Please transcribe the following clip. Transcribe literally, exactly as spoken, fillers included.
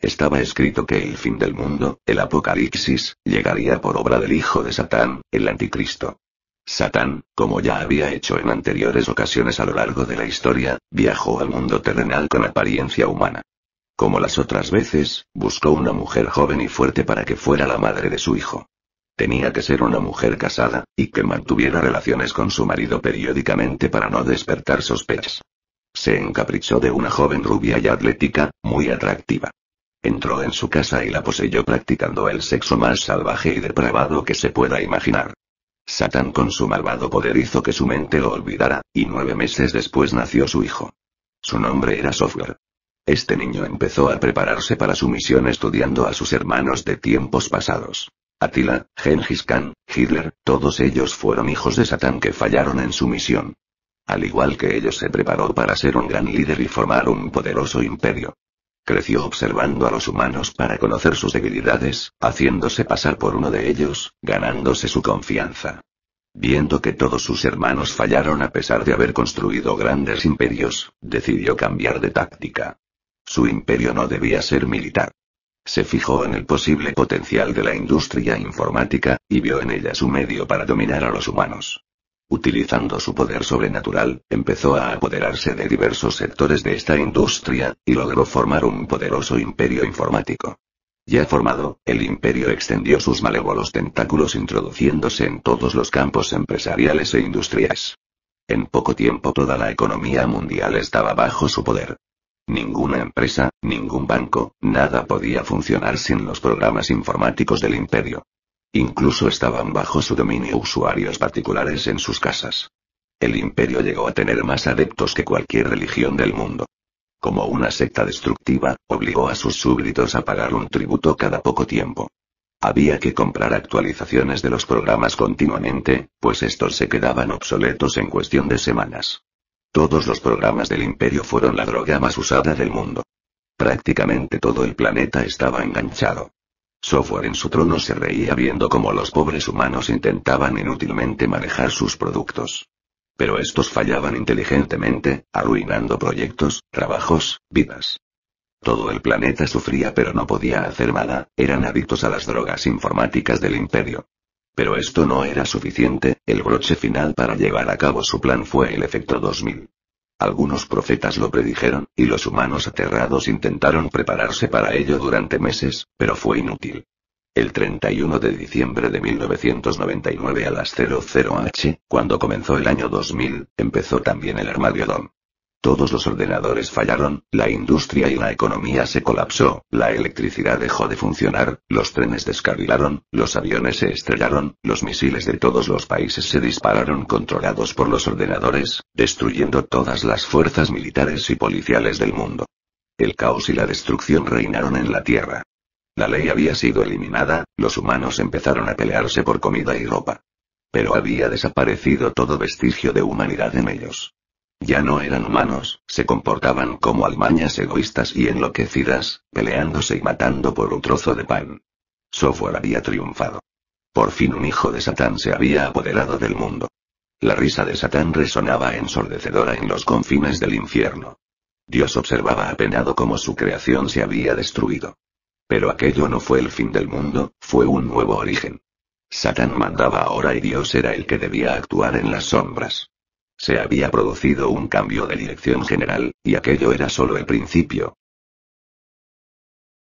estaba escrito que el fin del mundo, el apocalipsis, llegaría por obra del hijo de Satán, el anticristo. Satán, como ya había hecho en anteriores ocasiones a lo largo de la historia, viajó al mundo terrenal con apariencia humana. Como las otras veces, buscó una mujer joven y fuerte para que fuera la madre de su hijo. Tenía que ser una mujer casada, y que mantuviera relaciones con su marido periódicamente para no despertar sospechas. Se encaprichó de una joven rubia y atlética, muy atractiva. Entró en su casa y la poseyó practicando el sexo más salvaje y depravado que se pueda imaginar. Satán con su malvado poder hizo que su mente lo olvidara, y nueve meses después nació su hijo. Su nombre era Software. Este niño empezó a prepararse para su misión estudiando a sus hermanos de tiempos pasados. Atila, Gengis Khan, Hitler, todos ellos fueron hijos de Satán que fallaron en su misión. Al igual que ellos se preparó para ser un gran líder y formar un poderoso imperio. Creció observando a los humanos para conocer sus debilidades, haciéndose pasar por uno de ellos, ganándose su confianza. Viendo que todos sus hermanos fallaron a pesar de haber construido grandes imperios, decidió cambiar de táctica. Su imperio no debía ser militar. Se fijó en el posible potencial de la industria informática, y vio en ella su medio para dominar a los humanos. Utilizando su poder sobrenatural, empezó a apoderarse de diversos sectores de esta industria, y logró formar un poderoso imperio informático. Ya formado, el imperio extendió sus malévolos tentáculos introduciéndose en todos los campos empresariales e industriales. En poco tiempo toda la economía mundial estaba bajo su poder. Ninguna empresa, ningún banco, nada podía funcionar sin los programas informáticos del imperio. Incluso estaban bajo su dominio usuarios particulares en sus casas. El imperio llegó a tener más adeptos que cualquier religión del mundo. Como una secta destructiva, obligó a sus súbditos a pagar un tributo cada poco tiempo. Había que comprar actualizaciones de los programas continuamente, pues estos se quedaban obsoletos en cuestión de semanas. Todos los programas del imperio fueron la droga más usada del mundo. Prácticamente todo el planeta estaba enganchado. Software en su trono se reía viendo cómo los pobres humanos intentaban inútilmente manejar sus productos. Pero estos fallaban inteligentemente, arruinando proyectos, trabajos, vidas. Todo el planeta sufría pero no podía hacer nada, eran adictos a las drogas informáticas del imperio. Pero esto no era suficiente, el broche final para llevar a cabo su plan fue el efecto dos mil. Algunos profetas lo predijeron, y los humanos aterrados intentaron prepararse para ello durante meses, pero fue inútil. El treinta y uno de diciembre de mil novecientos noventa y nueve a las cero cero horas, cuando comenzó el año dos mil, empezó también el Armageddon. Todos los ordenadores fallaron, la industria y la economía se colapsó, la electricidad dejó de funcionar, los trenes descarrilaron, los aviones se estrellaron, los misiles de todos los países se dispararon controlados por los ordenadores, destruyendo todas las fuerzas militares y policiales del mundo. El caos y la destrucción reinaron en la Tierra. La ley había sido eliminada, los humanos empezaron a pelearse por comida y ropa. Pero había desaparecido todo vestigio de humanidad en ellos. Ya no eran humanos, se comportaban como almañas egoístas y enloquecidas, peleándose y matando por un trozo de pan. Software había triunfado. Por fin un hijo de Satán se había apoderado del mundo. La risa de Satán resonaba ensordecedora en los confines del infierno. Dios observaba apenado cómo su creación se había destruido. Pero aquello no fue el fin del mundo, fue un nuevo origen. Satán mandaba ahora y Dios era el que debía actuar en las sombras. Se había producido un cambio de dirección general, y aquello era solo el principio,